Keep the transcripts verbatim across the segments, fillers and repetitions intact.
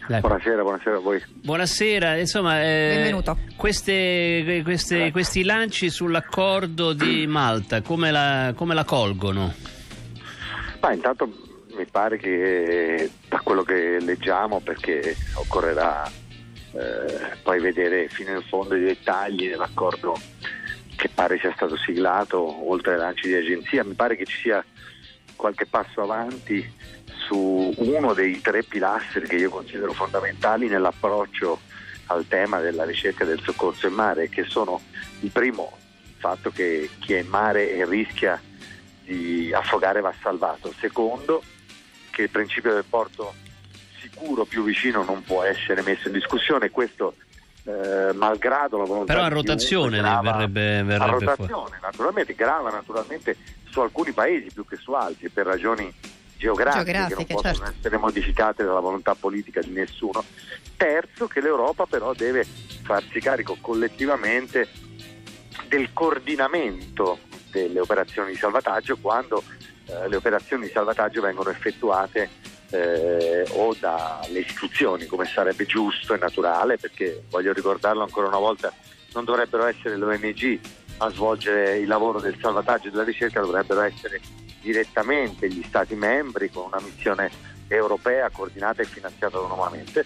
Dai. Buonasera, buonasera a voi. Buonasera, insomma, eh, Benvenuto. Queste, queste, questi lanci sull'accordo di Malta, come la, come la colgono? Ma intanto mi pare che da quello che leggiamo, perché occorrerà eh, poi vedere fino in fondo i dettagli dell'accordo che pare sia stato siglato, oltre ai lanci di agenzia, mi pare che ci sia qualche passo avanti su uno dei tre pilastri che io considero fondamentali nell'approccio al tema della ricerca e del soccorso in mare, che sono il primo, il fatto che chi è in mare e rischia di affogare va salvato; secondo, che il principio del porto sicuro più vicino non può essere messo in discussione, questo eh, malgrado la volontà però a di rotazione chiunque, grava, verrebbe, verrebbe a fuori. rotazione naturalmente, grava naturalmente su alcuni paesi più che su altri per ragioni geografiche, Geografiche, che non possono certo. essere modificate dalla volontà politica di nessuno. Terzo, che l'Europa però deve farsi carico collettivamente del coordinamento delle operazioni di salvataggio quando eh, le operazioni di salvataggio vengono effettuate eh, o dalle istituzioni, come sarebbe giusto e naturale, perché voglio ricordarlo ancora una volta, non dovrebbero essere le O N G a svolgere il lavoro del salvataggio e della ricerca, dovrebbero essere direttamente gli Stati membri con una missione europea coordinata e finanziata autonomamente,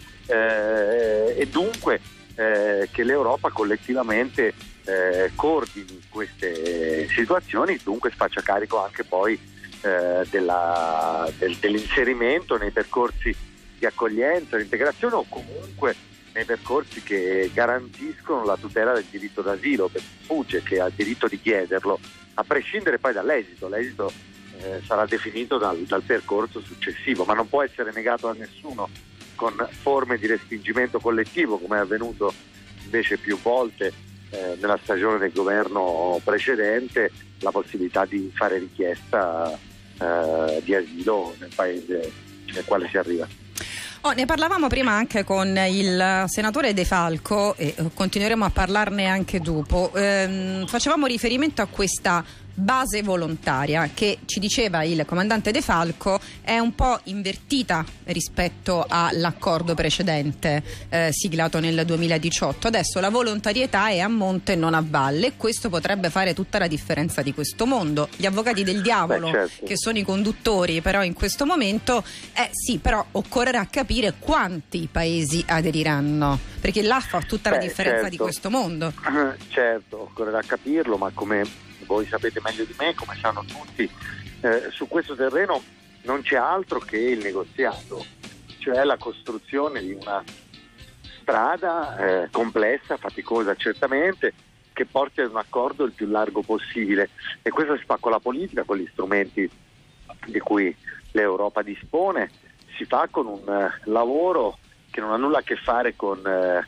eh, e dunque eh, che l'Europa collettivamente eh, coordini queste situazioni, dunque si faccia carico anche poi eh, della, del, dell'inserimento nei percorsi di accoglienza, di integrazione o comunque nei percorsi che garantiscono la tutela del diritto d'asilo per chi fugge, che ha il diritto di chiederlo, a prescindere poi dall'esito. L'esito eh, sarà definito dal, dal percorso successivo, ma non può essere negato a nessuno con forme di respingimento collettivo, come è avvenuto invece più volte eh, nella stagione del governo precedente, la possibilità di fare richiesta eh, di asilo nel paese nel quale si arriva. Oh, ne parlavamo prima anche con il senatore De Falco e continueremo a parlarne anche dopo. Ehm, facevamo riferimento a questa base volontaria che, ci diceva il comandante De Falco, è un po' invertita rispetto all'accordo precedente eh, siglato nel duemiladiciotto. Adesso la volontarietà è a monte e non a valle, e questo potrebbe fare tutta la differenza di questo mondo. Gli avvocati del diavolo, Beh, certo. che sono i conduttori però in questo momento, eh sì, però occorrerà capire quanti paesi aderiranno, perché là fa tutta la Beh, differenza certo. di questo mondo. Certo, occorrerà capirlo, ma come voi sapete meglio di me, come sanno tutti, eh, su questo terreno non c'è altro che il negoziato, cioè la costruzione di una strada eh, complessa, faticosa certamente, che porti ad un accordo il più largo possibile, e questo si fa con la politica, con gli strumenti di cui l'Europa dispone, si fa con un uh, lavoro che non ha nulla a che fare con uh,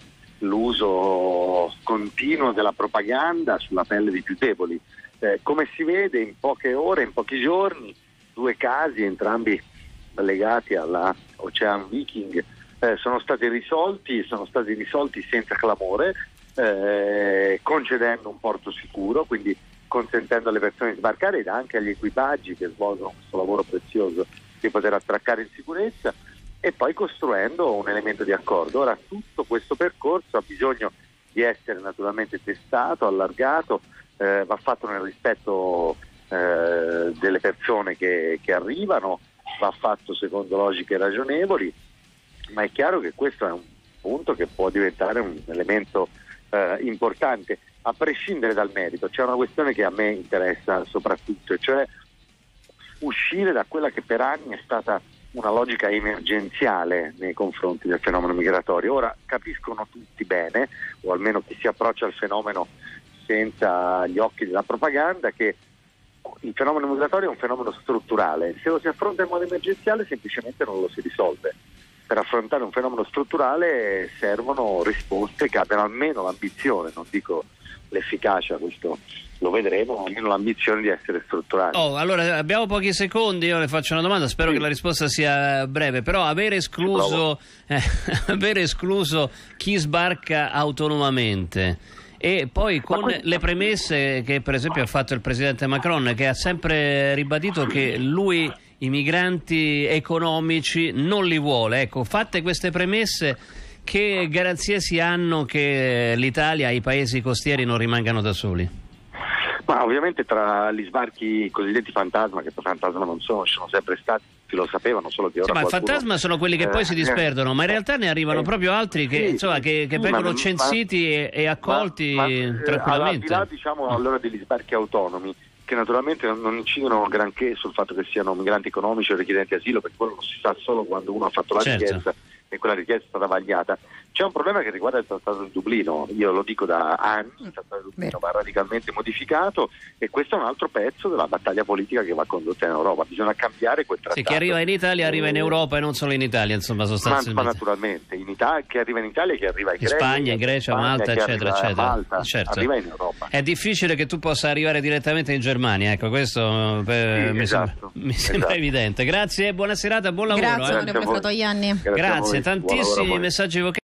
l'uso continuo della propaganda sulla pelle dei più deboli. Eh, come si vede, in poche ore, in pochi giorni, due casi, entrambi legati alla Ocean Viking, eh, sono stati risolti, sono stati risolti senza clamore, eh, concedendo un porto sicuro, quindi consentendo alle persone di sbarcare ed anche agli equipaggi che svolgono questo lavoro prezioso di poter attraccare in sicurezza, e poi costruendo un elemento di accordo. Ora, tutto questo percorso ha bisogno di essere naturalmente testato, allargato, eh, va fatto nel rispetto eh, delle persone che, che arrivano, va fatto secondo logiche ragionevoli, ma è chiaro che questo è un punto che può diventare un elemento eh, importante, a prescindere dal merito. C'è una questione che a me interessa soprattutto, cioè uscire da quella che per anni è stata una logica emergenziale nei confronti del fenomeno migratorio. Ora capiscono tutti bene, o almeno chi si approccia al fenomeno senza gli occhi della propaganda, che il fenomeno migratorio è un fenomeno strutturale. Se lo si affronta in modo emergenziale semplicemente non lo si risolve. Per affrontare un fenomeno strutturale servono risposte che abbiano almeno l'ambizione, non dico l'efficacia, questo lo vedremo, almeno l'ambizione di essere strutturali. Oh, allora abbiamo pochi secondi, io le faccio una domanda, spero sì. che la risposta sia breve, però avere escluso, eh, avere escluso chi sbarca autonomamente e poi con questo... le premesse che per esempio ha fatto il presidente Macron, che ha sempre ribadito che lui i migranti economici non li vuole. Ecco, fatte queste premesse, che garanzie si hanno che l'Italia e i paesi costieri non rimangano da soli? Ma ovviamente tra gli sbarchi cosiddetti fantasma, che per fantasma non sono, ci sono sempre stati, lo sapevano, solo che ora sì, ma qualcuno... il fantasma sono quelli che poi si disperdono, ma in realtà ne arrivano eh, proprio altri che, sì, insomma, che, che sì, vengono ma, censiti ma, e, e accolti ma, ma, tranquillamente. Al di là, diciamo, allora degli sbarchi autonomi, che naturalmente non incidono granché sul fatto che siano migranti economici o richiedenti asilo, perché quello lo si sa solo quando uno ha fatto la certo. richiesta e quella richiesta è stata vagliata. C'è un problema che riguarda il Trattato di Dublino, io lo dico da anni, il Trattato di Dublino va radicalmente modificato e questo è un altro pezzo della battaglia politica che va condotta in Europa, bisogna cambiare quel trattato. Sì, chi arriva in Italia arriva in Europa e non solo in Italia, insomma, sostanzialmente. Ma, ma naturalmente, in Italia, chi arriva in Italia, chi arriva in, in Grecia, Spagna, in Grecia, Spagna, Malta, eccetera, eccetera. Malta, certo. arriva in Europa. È difficile che tu possa arrivare direttamente in Germania, ecco, questo per, sì, mi, esatto, sembra, mi sembra esatto. evidente. Grazie e buona serata, buon lavoro. Grazie, eh. onorevole Fratoianni. Grazie, Grazie, tantissimi messaggi vocali.